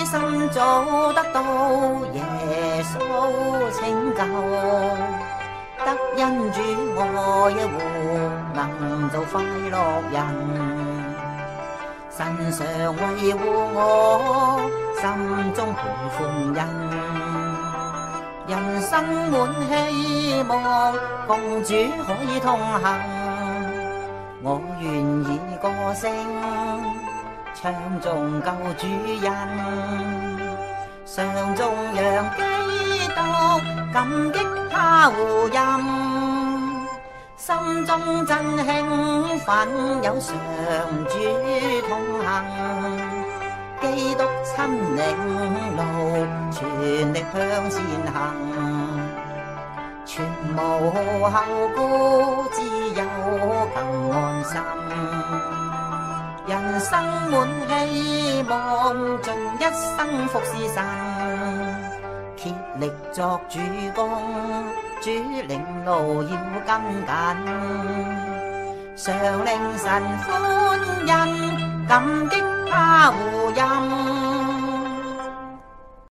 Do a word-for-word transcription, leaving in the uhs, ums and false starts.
心早得到耶穌拯救，得恩主愛護，能做快樂人。神常維護我，心中倍歡欣。人生滿希望，共主可以同行。我願以歌聲唱頌救主恩，常頌揚基督，感激他護蔭，心中真興奮，有常主同行。基督親領路，全力向前行，全無後顧之憂更安心。人生滿希望，盡一生服侍神，竭力作主工，主領路要跟緊，常令神歡欣，感激他護蔭。